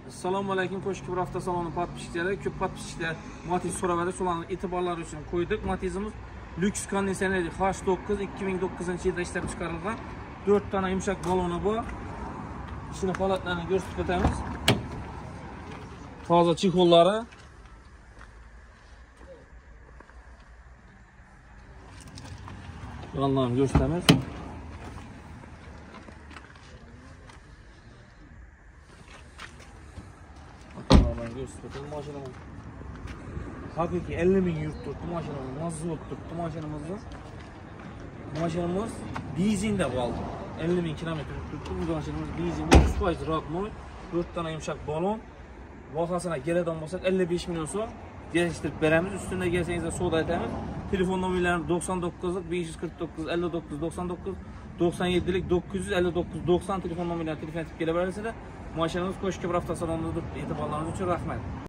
Assalomu alaykum, qo'shki bir hafta saloni podpishchilari, ko'p podpishchilar Matiz so'ravadi, shularni e'tiborlari uchun qo'ydik. Matizimiz lyuks konditsionerli H9 2009-yilda ishlab chiqarilgan 4 dona yumshoq baloni bor. Ishini holatlarini ko'rsatib o'tamiz. Toza chexollari. Yonlarni ko'rsatamiz. Maşinamız hakiki 50 bin yurt tuttu maşinamız, mazot tuttu maşinamız benzinde kaldı. 50 bin kilometre tuttu bu maşinamız benzinde 100% rakmoy 4 tane yumuşak balon vakasına geleden olmasak 55 milyon so'm geliştirip veremiz. Üstünde gelseniz de soda etemiz. Telefon numaralarım 99'lık 549 59 99 97'lik 959 90 telefon numaralarına telefon edip gelebilirsiniz. Maşinamız qo'shki bir hafta salonida e'tiborlaringiz uchun rahmat.